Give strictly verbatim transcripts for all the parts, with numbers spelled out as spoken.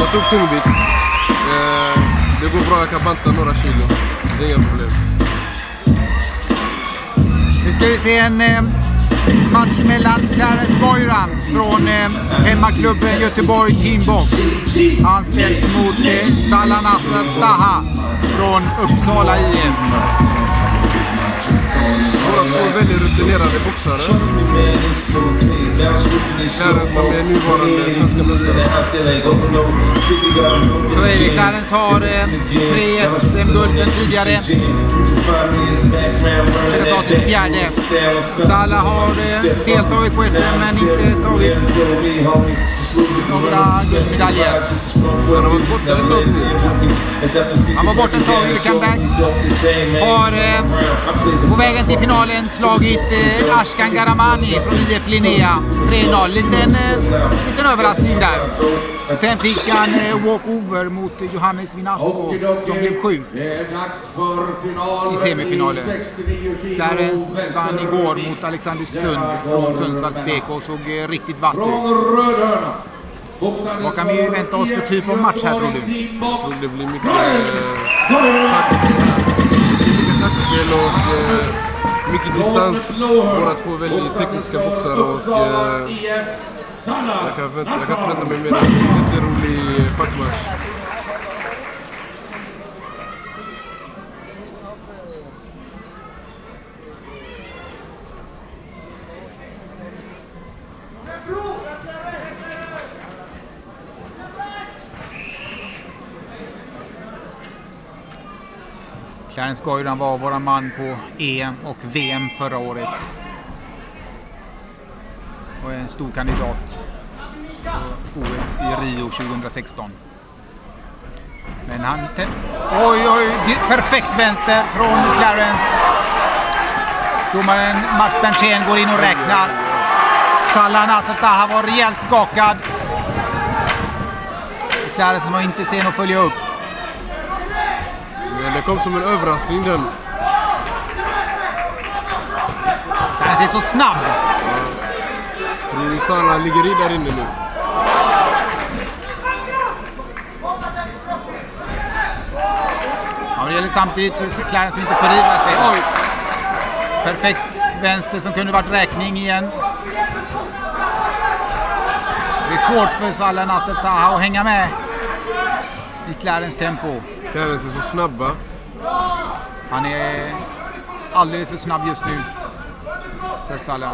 Jag tog tungvikt. Eh, det går bra, jag kan banta några kilo. Det är inga problem. Nu ska vi se en eh, match mellan Clarence Goiran från eh, hemmaklubben Göteborg Teambox. Han ställs mot eh, Salah Nasser Taha från Uppsala I F. Båda två väldigt rutinerade boxare. Clarence som är nuvarande svenska mästare. Så är det. Clarence har eh, tre S M-guld sedan tidigare. Försöker ta till fjärde. Salah har eh, deltagit på S M men inte tagit några guldmedaljer. Han har varit borta ett tag nu. Han var borta ett tag i comeback. Har eh, på vägen till finalen slagit eh, Ashkan Garamani från I F Linnea tre noll. Liten, eh, liten överraskning där. Sen fick han eh, walkover mot Johannes Vinasco som blev sjuk i semifinalen. Clarence vann igår mot Alexander Sund från Sundsvalls B K och såg eh, riktigt vass ut. Vad kan vi vänta oss för typ av match här tror du? Jag tror det blir mycket eh, taktspel och eh, mycket distans. Båda två väldigt tekniska boxare och eh, jag, kan vänta, jag kan inte vänta mig mer än en jätterolig packmatch. Clarence Goiran var våran man på E M och V M förra året. Och är en stor kandidat på O S i Rio tjugohundrasexton. Men han... Oj, oj, perfekt vänster från Clarence. Domaren Mats Berntzen går in och räknar. Salah Nasser Taha var rejält skakad. Clarence var inte sen att följa upp. Men det kom som en överraskning den. Clarence är så snabb. Tror du Salah ligger i där inne nu? Ja, det gäller samtidigt för Clarence som inte förivrar sig. Oj! Perfekt vänster som kunde varit räkning igen. Det är svårt för Salah Nasser Taha att hänga med i Clarence tempo. Clarence är så snabb, va? Han är alldeles för snabb just nu för Salah.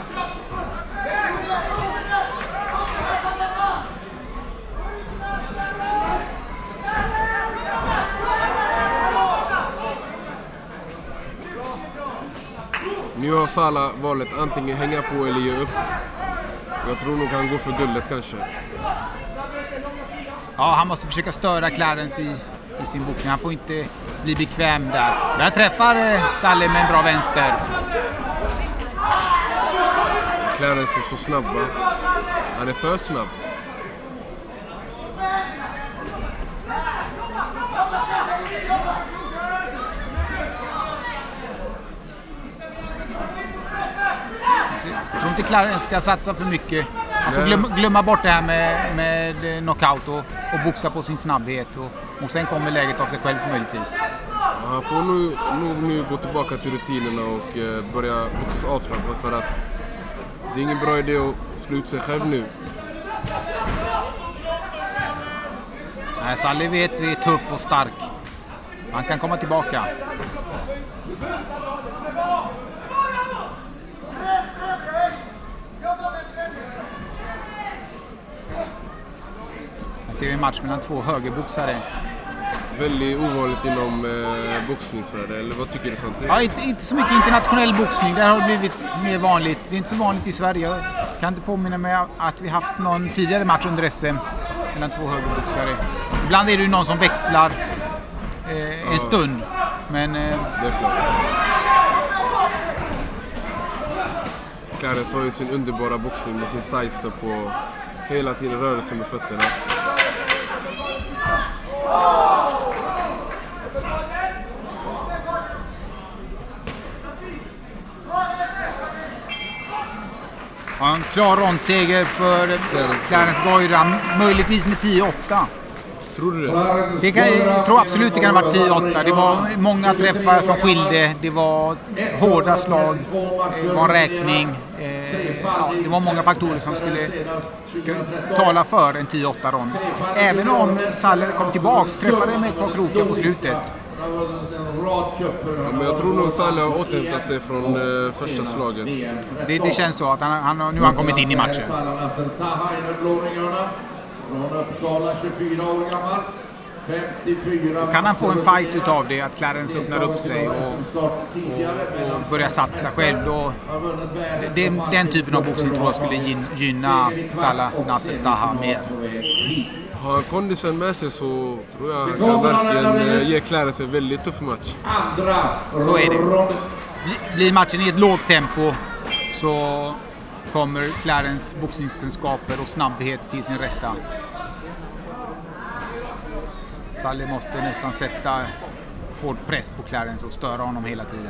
Nu har Salah valet antingen hänga på eller ge upp. Jag tror nog han går för guldet kanske. Ja, han måste försöka störa Clarence i, i sin boxning. Han får inte bli bekväm där. Där träffar eh, Salah med en bra vänster. Clarence är så snabb, va? Han är för snabb. Jag tror inte Clarence ska satsa för mycket. Han får glömma, glömma bort det här med, med knockout och, och boxa på sin snabbhet. Och, och sen kommer läget av sig själv möjligtvis. Han får nog, nog nu gå tillbaka till rutinerna och eh, börja boxas avslappnat för att det är ingen bra idé att slå ut sig själv nu. Nej, Salah vet vi är tuff och stark. Han kan komma tillbaka. Här ser vi en match mellan två högerboxare. Väldigt ovanligt inom eh, boxningsvärlden, eller vad tycker du sånt? Ja, inte, inte så mycket internationell boxning. Där har det blivit mer vanligt. Det är inte så vanligt i Sverige. Jag kan inte påminna mig att vi haft någon tidigare match under S M mellan två högerboxare. Ibland är det ju någon som växlar eh, en ja. stund. Men... Eh, det är klart. Clarence har ju sin underbara boxning med sin sidestep och hela tiden rörelse med fötterna. Ja, en klar rondseger för Clarence Goiran, möjligtvis med tio åtta. Tror du det? Det kan, jag tror absolut det kan ha varit tio åtta. Det var många träffar som skilde. Det var hårda slag. Det var en räkning. Eh, ja, det var många faktorer som skulle tala för en tio åtta rond. Även om Salle kom tillbaka träffade med ett par krokar på slutet. Ja, men jag tror nog Salle har återhämtat sig från eh, första slaget. Det, det känns så att han, han, nu har han kommit in i matchen. Kan han få en fight utav det, att Clarence öppnar upp sig och, och, och börjar satsa själv, då det, det, den typen av boxning tror jag skulle gynna Salah Nasser Taha mer. Har han kondisen med sig så tror jag han kan verkligen ge Clarence en väldigt tuff match. Så är det. Blir matchen i ett lågt tempo så kommer Clarence boxningskunskaper och snabbhet till sin rätta. Salle måste nästan sätta hård press på Clarence och störa honom hela tiden.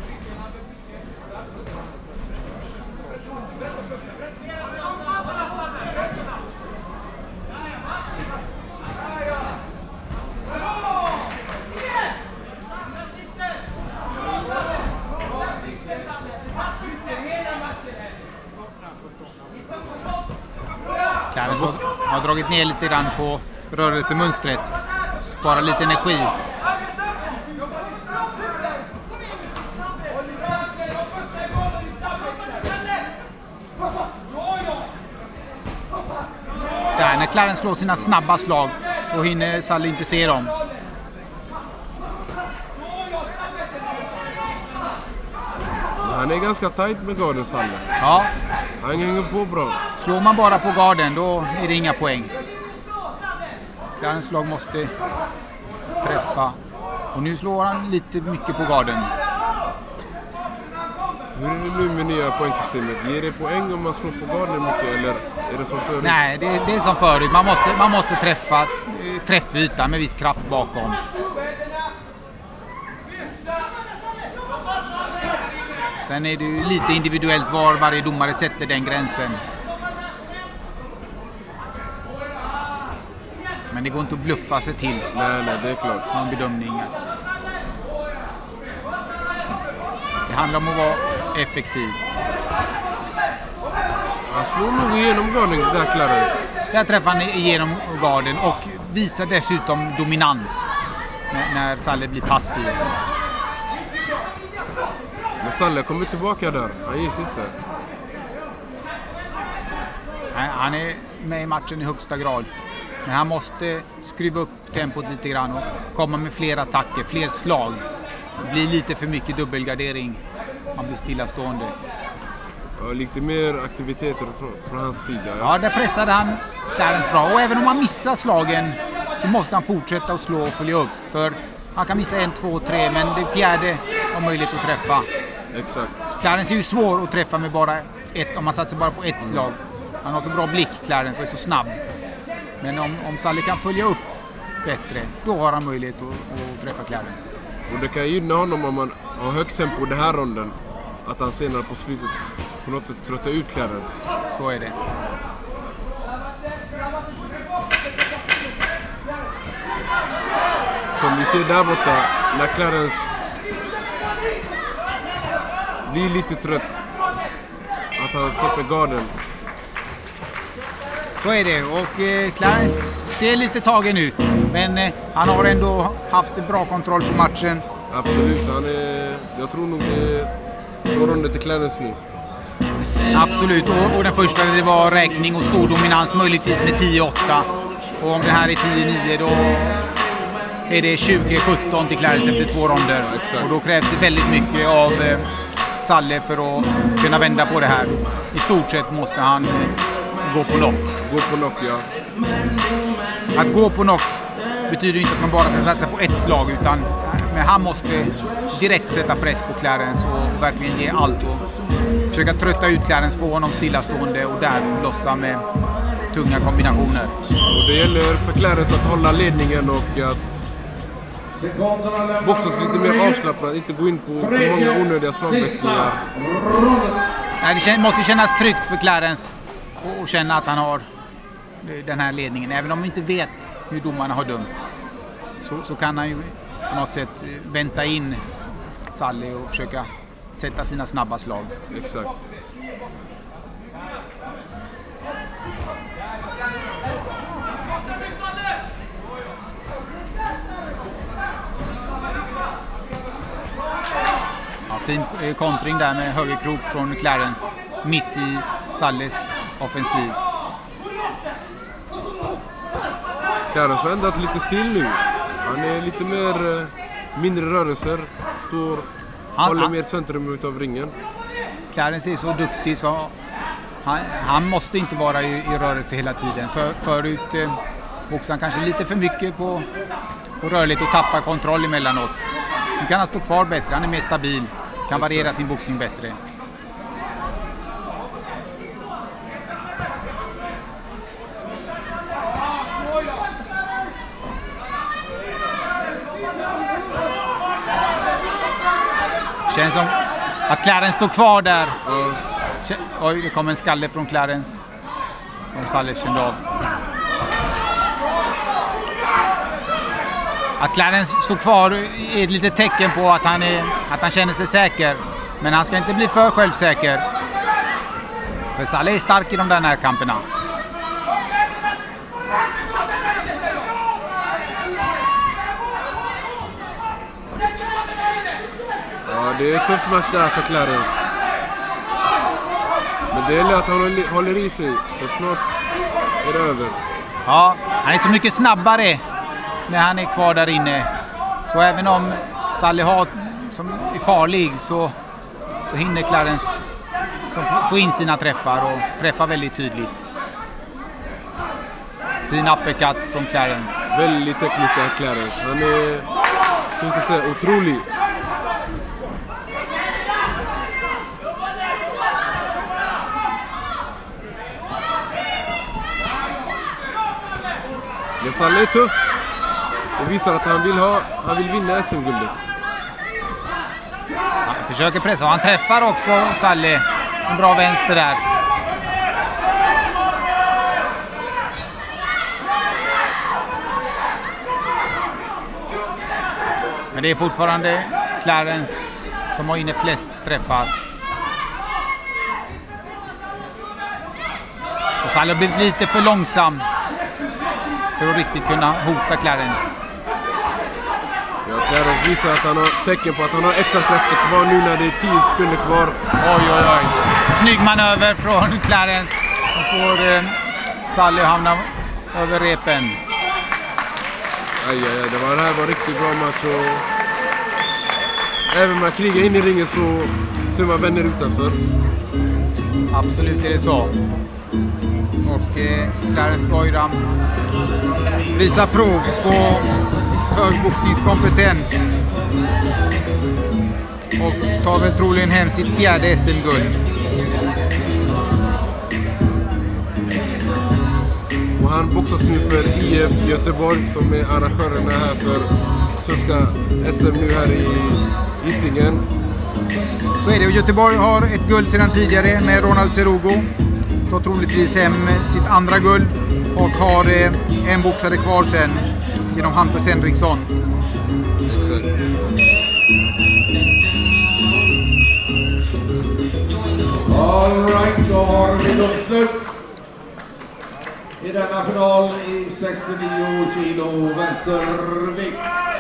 Clarence har dragit ner lite grann på rörelsemönstret. Spara lite energi. Där, när Clarence slår sina snabba slag, då hinner Salle inte se dem. Han är ganska tajt med garden, Salle. Ja. Han hänger på bra. Slår man bara på garden, då är det inga poäng. Clarence slag måste träffa. Och nu slår han lite mycket på garden. Hur är det nu med nya poängsystemet? Ger det poäng om man slår på garden mycket, eller är det som förut? Nej, det, det är som förut. Man måste, man måste träffa träffytan med viss kraft bakom. Sen är det ju lite individuellt var varje domare sätter den gränsen. Men det går inte att bluffa sig till. Nej, nej, det är klart. Någon bedömning. Det handlar om att vara effektiv. Han slår nog igenom garden där, Clarence. Där träffar han igenom garden och visar dessutom dominans när, när Salle blir passiv. Men Salle kommer tillbaka där. Han ger sig inte. Han är med i matchen i högsta grad. Men han måste skruva upp tempot lite grann och komma med fler attacker, fler slag. Det blir lite för mycket dubbelgardering. Han blir stillastående. Ja, lite mer aktiviteter från, från hans sida. Ja. ja, där pressade han Clarence bra. Och även om han missar slagen så måste han fortsätta att slå och följa upp. För han kan missa en, två, tre, men det fjärde har möjlighet att träffa. Exakt. Clarence är ju svår att träffa med bara ett, om man satsar bara på ett slag. Han har så bra blick, Clarence, och är så snabb. Men om, om Salle kan följa upp bättre, då har han möjlighet att, att träffa Clarence. Och det kan gynna honom om man har högt tempo den här ronden. Att han senare på slutet på något sätt tröttar ut Clarence. Så är det. Som vi ser där borta, när Clarence blir lite trött, att han släpper garden. Så är det, och eh, Clarence ser lite tagen ut, men eh, han har ändå haft en bra kontroll på matchen. Absolut, han är, jag tror nog det är två ronder till Clarence nu. Absolut, och, och den första det var räkning och stor dominans, möjligtvis med tio åtta. Och om det här är tio nio, då är det tjugo sjutton till Clarence efter två ronder. Ja, och då krävs det väldigt mycket av eh, Salle för att kunna vända på det här. I stort sett måste han eh, gå på knock. Gå på knock, ja. Att gå på knock betyder inte att man bara ska satsa på ett slag, utan men han måste direkt sätta press på Clarence och verkligen ge allt och försöka trötta ut Clarence, få honom stillastående och där lossa med tunga kombinationer. Och det gäller för Clarence att hålla ledningen och att boxas lite mer avslappnat, inte gå in på för många onödiga slagväxlingar. Nej, det måste kännas tryggt för Clarence och känna att han har den här ledningen. Även om vi inte vet hur domarna har dömt så, så kan han ju på något sätt vänta in Saleh och försöka sätta sina snabba slag. Exakt. Ja, fin kontring där med högerkrok från Clarence mitt i Salehs offensiv. Clarence har ändrat lite still nu. Han är lite mer mindre rörelser, står, han, håller han, mer centrum utav ringen. Clarence är så duktig så han, han måste inte vara i, i rörelse hela tiden. För, förut eh, boxar han kanske lite för mycket på, på rörligt och tappar kontroll emellanåt. Nu kan han stå kvar bättre, han är mer stabil, kan variera Exakt. sin boxning bättre. Känns som att Clarence står kvar där. Mm. Oj, det kom en skalle från Clarence som Saleh kände av. Att Clarence står kvar är ett litet tecken på att han, är, att han känner sig säker. Men han ska inte bli för självsäker. För Saleh är stark i de där närkamperna. Ja, det är en tuff match där för Clarence. Men det är att han håller i sig, för snart är det över. Ja, han är så mycket snabbare när han är kvar där inne. Så även om Saleh har, som är farlig så, så hinner Clarence som få in sina träffar och träffa väldigt tydligt. Fin uppercut från Clarence. Väldigt tekniskt där Clarence. Han är, hur ska jag säga, otrolig. Men Saleh är tuff och visar att han vill, ha, han vill vinna S M-guldet. Han försöker pressa och han träffar också Saleh. En bra vänster där. Men det är fortfarande Clarence som har inne flest träffar. Och Saleh har blivit lite för långsam för att riktigt kunna hota Clarence. Ja, Clarence visar att han har tecken på att han har extra träffar kvar nu när det är tio sekunder kvar. Oj, oj, oj. Snygg manöver från Clarence. Han får eh, Saleh hamna över repen. Aj, aj, aj. Det, var, det här var riktigt bra match. Och även om man krigar in i ringen så ser man vänner utanför. Absolut är det så. Och eh, Clarence Goiram visar prov på högboxningskompetens och tar väl troligen hem sitt fjärde S M-guld. Och han boxas nu för I F Göteborg som är arrangörerna här för svenska S M nu här i Hisingen. Så är det, och Göteborg har ett guld sedan tidigare med Ronald Cerugo. Tar troligtvis hem sitt andra guld och har en boxare kvar sen genom Hampus Henriksson. Exakt. All right, då har vi domslut i denna final i sextionio kilo vältervikt.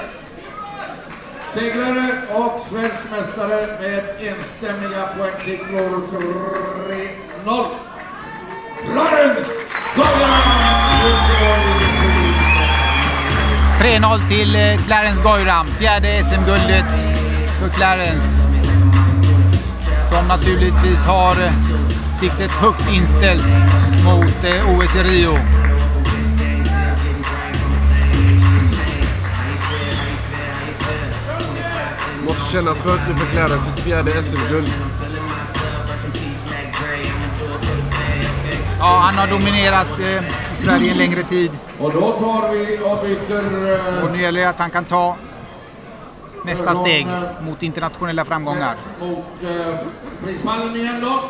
Segrare och svensk mästare med enstämmiga poängsiffror tre noll. Clarence Goiram! tre noll till Clarence Goiram. Fjärde S M-guldet för Clarence. Som naturligtvis har siktet högt inställt mot O S i Rio. Måste kännas skönt nu för Clarence, sitt fjärde S M-guld. Ja, han har dominerat eh, i Sverige en längre tid. Och då tar vi och byter... Eh, och nu gäller det att han kan ta nästa steg mot internationella framgångar. Mot eh, prispallen igen då.